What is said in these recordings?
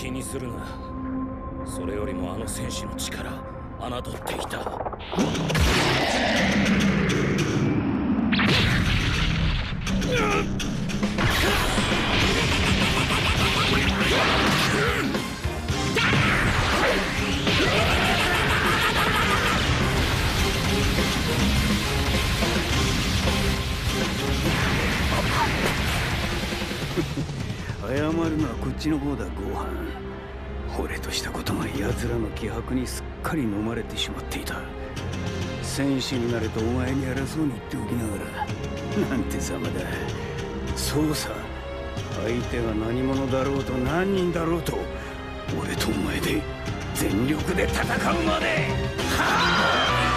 気にするな。それよりもあの戦士の力侮っていた。 謝るのはこっちの方だ、ゴーハン。俺としたことが奴らの気迫にすっかり飲まれてしまっていた。戦士になれとお前に偉そうに言っておきながら、なんて様だ。そうさ、相手が何者だろうと何人だろうと、俺とお前で全力で戦うまで。はあ！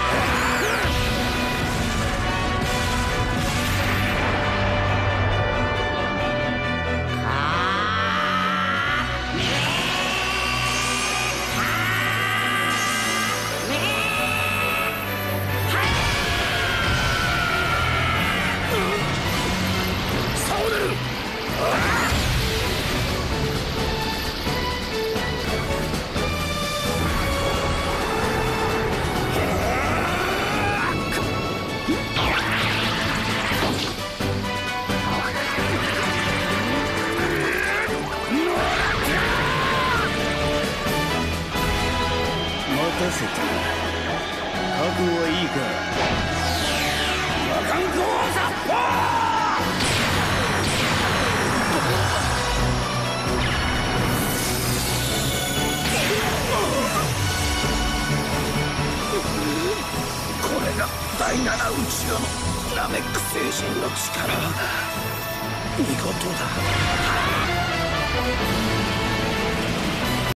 待たせた。覚悟はいいか？魔漢光ザ・これが第七宇宙のナメック星人の力。見事だ。